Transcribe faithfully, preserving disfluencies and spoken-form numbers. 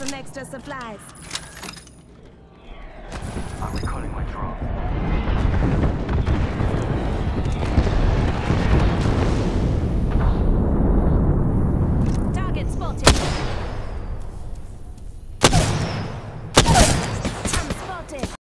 some extra supplies. I'm recalling my drone. Target spotted.